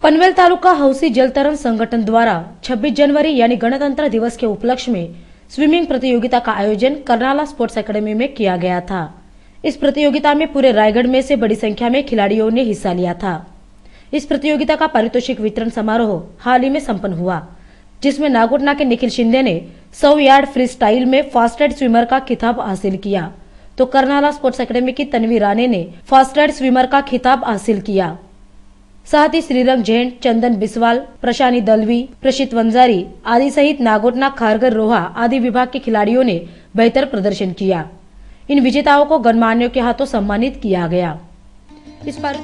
पनवेल तालुका हौसी जल तरंग संगठन द्वारा 26 जनवरी यानी गणतंत्र दिवस के उपलक्ष्य में स्विमिंग प्रतियोगिता का आयोजन करनाला स्पोर्ट्स एकेडमी में किया गया था। इस प्रतियोगिता में पूरे रायगढ़ में से बड़ी संख्या में खिलाड़ियों ने हिस्सा लिया था। इस प्रतियोगिता का पारितोषिक वितरण समारोह हाल ही में संपन्न हुआ, जिसमें नागोटना के निखिल शिंदे ने 100 यार्ड फ्री स्टाइल में फास्टेड स्विमर का खिताब हासिल किया, तो करनाला स्पोर्ट्स एकेडमी की तन्वी राणे ने फास्टेड स्विमर का खिताब हासिल किया। साथ ही श्रीरंग जैन, चंदन बिस्वाल, प्रशानी दलवी, प्रशित वंजारी आदि सहित नागोटना, खारगर, रोहा आदि विभाग के खिलाड़ियों ने बेहतर प्रदर्शन किया। इन विजेताओं को गणमान्यों के हाथों सम्मानित किया गया। इस पर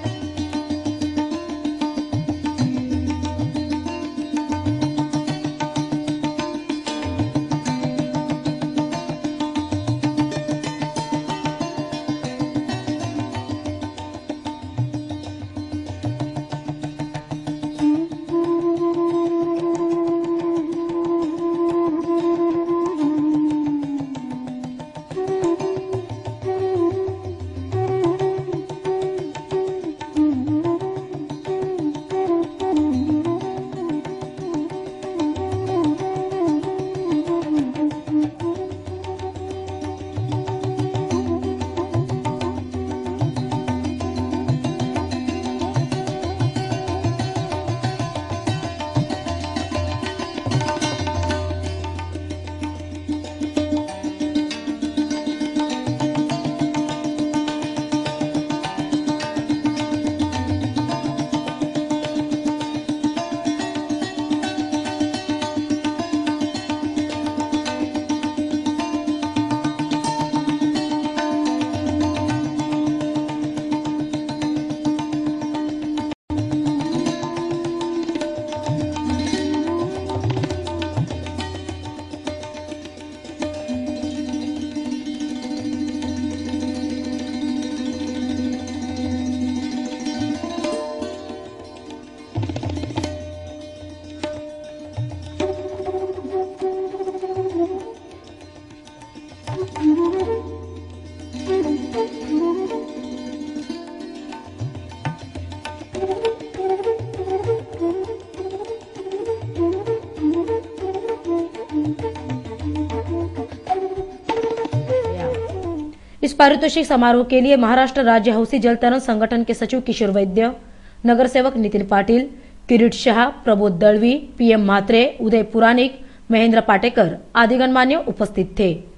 इस पारितोषिक समारोह के लिए महाराष्ट्र राज्य हौसी जल तरंग संगठन के सचिव किशोर वैद्य, नगर सेवक नितिन पाटिल, किरीट शाह, प्रबोध दळवी, PM म्हात्रे, उदय पुराणिक, महेंद्र पाटेकर आदि गणमान्य उपस्थित थे।